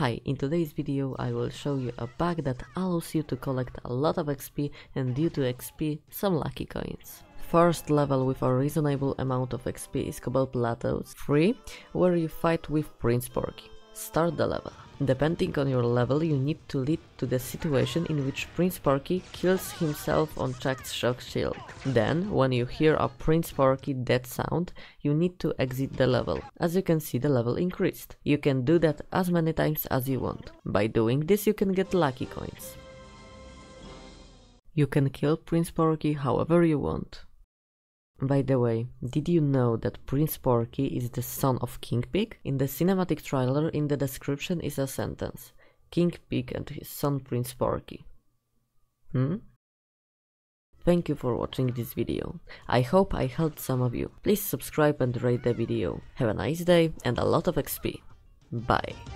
Hi, in today's video I will show you a bug that allows you to collect a lot of XP and due to XP some lucky coins. First level with a reasonable amount of XP is Cobalt Plateaus 3, where you fight with Prince Porky. Start the level. Depending on your level, you need to lead to the situation in which Prince Porky kills himself on Chuck's shock shield. Then, when you hear a Prince Porky dead sound, you need to exit the level. As you can see, the level increased. You can do that as many times as you want. By doing this, you can get lucky coins. You can kill Prince Porky however you want. By the way, did you know that Prince Porky is the son of King Pig? In the cinematic trailer, in the description is a sentence: King Pig and his son Prince Porky. Thank you for watching this video. I hope I helped some of you. Please subscribe and rate the video. Have a nice day and a lot of XP. Bye.